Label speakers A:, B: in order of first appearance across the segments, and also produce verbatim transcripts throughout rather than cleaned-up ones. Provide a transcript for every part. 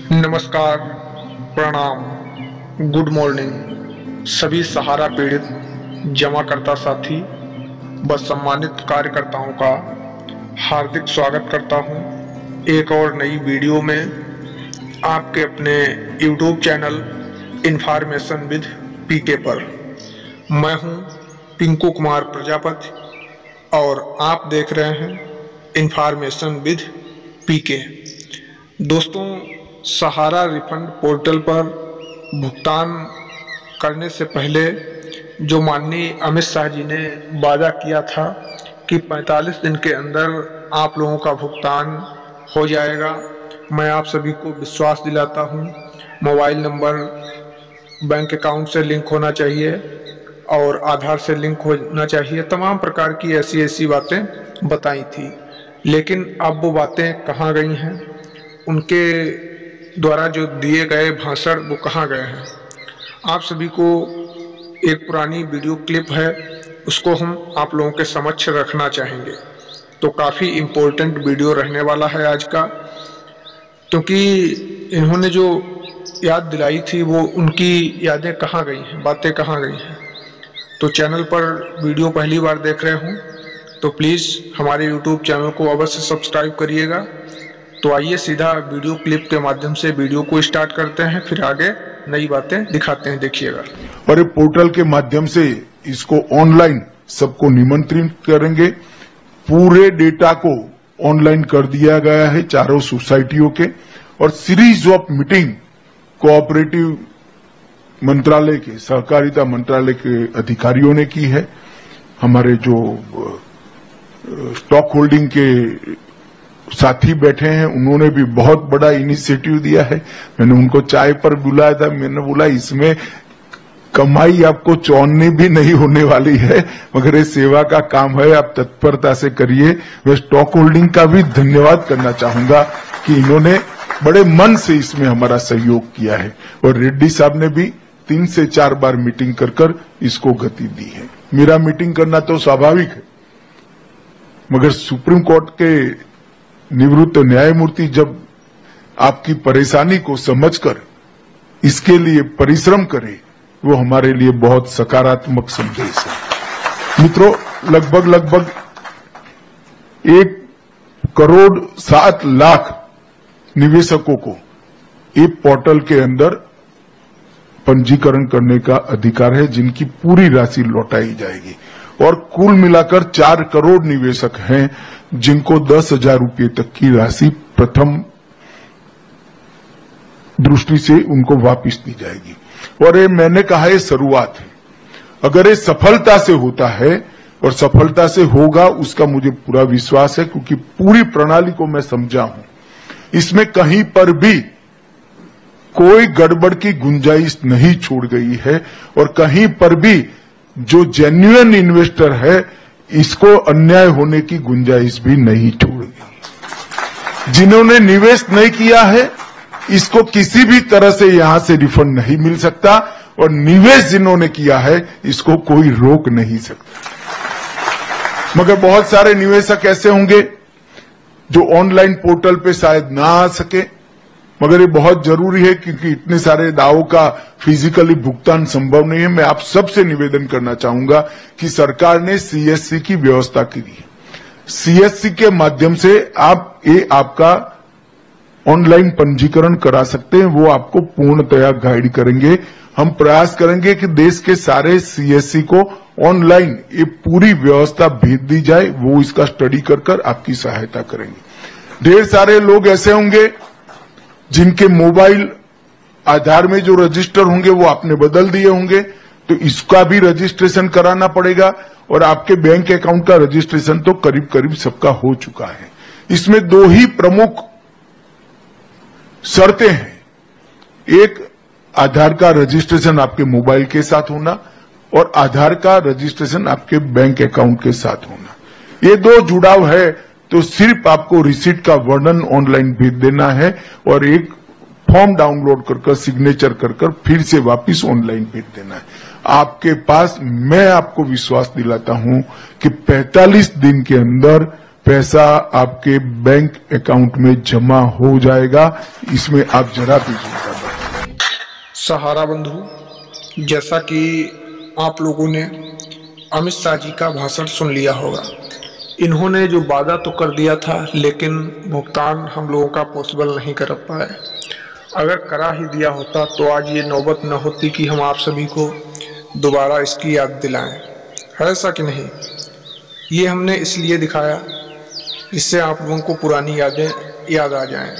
A: नमस्कार, प्रणाम, good morning सभी सहारा पीड़ित जमाकर्ता साथी व सम्मानित कार्यकर्ताओं का हार्दिक स्वागत करता हूं एक और नई वीडियो में आपके अपने YouTube channel information with PK पर। मैं हूं पिंकू कुमार प्रजापति और आप देख रहे हैं इन्फॉर्मेशन विद पीके। दोस्तों, सहारा रिफंड पोर्टल पर भुगतान करने से पहले जो माननीय अमित शाह जी ने वादा किया था कि पैंतालीस दिन के अंदर आप लोगों का भुगतान हो जाएगा, मैं आप सभी को विश्वास दिलाता हूं। मोबाइल नंबर बैंक अकाउंट से लिंक होना चाहिए और आधार से लिंक होना चाहिए, तमाम प्रकार की ऐसी ऐसी बातें बताई थी। लेकिन अब वो बातें कहाँ गई हैं? उनके द्वारा जो दिए गए भाषण वो कहाँ गए हैं? आप सभी को एक पुरानी वीडियो क्लिप है, उसको हम आप लोगों के समक्ष रखना चाहेंगे। तो काफ़ी इम्पोर्टेंट वीडियो रहने वाला है आज का, क्योंकि इन्होंने जो याद दिलाई थी वो उनकी यादें कहाँ गई हैं, बातें कहाँ गई हैं। तो चैनल पर वीडियो पहली बार देख रहे हों तो प्लीज़ हमारे यूट्यूब चैनल को अवश्य सब्सक्राइब करिएगा। तो आइए सीधा वीडियो क्लिप के माध्यम से वीडियो को स्टार्ट करते हैं, फिर आगे नई बातें दिखाते हैं, देखिएगा।
B: और ये पोर्टल के माध्यम से इसको ऑनलाइन सबको निमंत्रित करेंगे। पूरे डेटा को ऑनलाइन कर दिया गया है चारों सोसाइटियों के, और सीरीज ऑफ मीटिंग कोऑपरेटिव मंत्रालय के, सहकारिता मंत्रालय के अधिकारियों ने की है। हमारे जो स्टॉक होल्डिंग के साथी बैठे हैं उन्होंने भी बहुत बड़ा इनिशिएटिव दिया है। मैंने उनको चाय पर बुलाया था, मैंने बोला इसमें कमाई आपको चौनी भी नहीं होने वाली है, मगर ये सेवा का काम है, आप तत्परता से करिए। मैं स्टॉक होल्डिंग का भी धन्यवाद करना चाहूंगा कि इन्होंने बड़े मन से इसमें हमारा सहयोग किया है, और रेड्डी साहब ने भी तीन से चार बार मीटिंग कर कर इसको गति दी है। मेरा मीटिंग करना तो स्वाभाविक है, मगर सुप्रीम कोर्ट के निवृत्त न्यायमूर्ति जब आपकी परेशानी को समझकर इसके लिए परिश्रम करे, वो हमारे लिए बहुत सकारात्मक संदेश है। मित्रों, लगभग लगभग एक करोड़ सात लाख निवेशकों को एक पोर्टल के अंदर पंजीकरण करने का अधिकार है, जिनकी पूरी राशि लौटाई जाएगी। और कुल मिलाकर चार करोड़ निवेशक हैं जिनको दस हजार रूपये तक की राशि प्रथम दृष्टि से उनको वापस दी जाएगी। और ये मैंने कहा ये शुरुआत है, अगर ये सफलता से होता है और सफलता से होगा उसका मुझे पूरा विश्वास है, क्योंकि पूरी प्रणाली को मैं समझा हूं। इसमें कहीं पर भी कोई गड़बड़ की गुंजाइश नहीं छोड़ गई है, और कहीं पर भी जो जेन्युइन इन्वेस्टर है इसको अन्याय होने की गुंजाइश भी नहीं छोड़ गई। जिन्होंने निवेश नहीं किया है इसको किसी भी तरह से यहां से रिफंड नहीं मिल सकता, और निवेश जिन्होंने किया है इसको कोई रोक नहीं सकता। मगर बहुत सारे निवेशक ऐसे होंगे जो ऑनलाइन पोर्टल पे शायद ना आ सके, मगर ये बहुत जरूरी है क्योंकि इतने सारे दावों का फिजिकली भुगतान संभव नहीं है। मैं आप सबसे निवेदन करना चाहूंगा कि सरकार ने सीएससी की व्यवस्था की है। सीएससी के माध्यम से आप ये आपका ऑनलाइन पंजीकरण करा सकते हैं, वो आपको पूर्णतया गाइड करेंगे। हम प्रयास करेंगे कि देश के सारे सीएससी को ऑनलाइन ये पूरी व्यवस्था भेज दी जाए, वो इसका स्टडी कर कर आपकी सहायता करेंगे। ढेर सारे लोग ऐसे होंगे जिनके मोबाइल आधार में जो रजिस्टर होंगे वो आपने बदल दिए होंगे, तो इसका भी रजिस्ट्रेशन कराना पड़ेगा, और आपके बैंक अकाउंट का रजिस्ट्रेशन तो करीब करीब सबका हो चुका है। इसमें दो ही प्रमुख शर्तें हैं, एक आधार का रजिस्ट्रेशन आपके मोबाइल के साथ होना, और आधार का रजिस्ट्रेशन आपके बैंक अकाउंट के साथ होना। ये दो जुड़ाव है तो सिर्फ आपको रिसीट का वर्णन ऑनलाइन भेज देना है, और एक फॉर्म डाउनलोड कर कर सिग्नेचर कर कर फिर से वापस ऑनलाइन भेज देना है। आपके पास, मैं आपको विश्वास दिलाता हूं कि पैंतालीस दिन के अंदर पैसा आपके बैंक अकाउंट में जमा हो जाएगा। इसमें आप जरा भी चिंता मत।
A: सहारा बंधु, जैसा कि आप लोगों ने अमित शाह जी का भाषण सुन लिया होगा, इन्होंने जो वादा तो कर दिया था लेकिन भुगतान हम लोगों का पॉसिबल नहीं कर पाए। अगर करा ही दिया होता तो आज ये नौबत न होती कि हम आप सभी को दोबारा इसकी याद दिलाएं, है ऐसा कि नहीं? ये हमने इसलिए दिखाया जिससे आप लोगों को पुरानी यादें याद आ जाएं।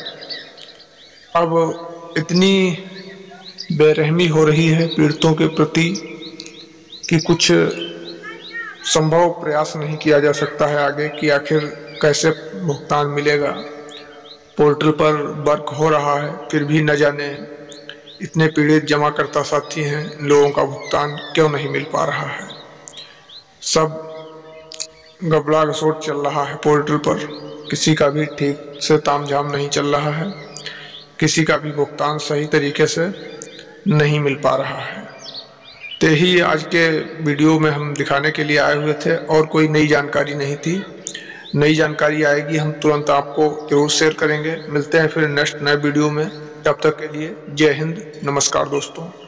A: अब इतनी बेरहमी हो रही है पीड़ितों के प्रति कि कुछ संभव प्रयास नहीं किया जा सकता है आगे कि आखिर कैसे भुगतान मिलेगा। पोर्टल पर वर्क हो रहा है, फिर भी न जाने इतने पीड़ित जमाकर्ता साथी हैं, इन लोगों का भुगतान क्यों नहीं मिल पा रहा है। सब गबड़ा गसोट चल रहा है पोर्टल पर, किसी का भी ठीक से तामझाम नहीं चल रहा है, किसी का भी भुगतान सही तरीके से नहीं मिल पा रहा है। ते ही आज के वीडियो में हम दिखाने के लिए आए हुए थे, और कोई नई जानकारी नहीं थी। नई जानकारी आएगी हम तुरंत आपको जरूर शेयर करेंगे। मिलते हैं फिर नेक्स्ट नए वीडियो में, तब तक के लिए जय हिंद, नमस्कार दोस्तों।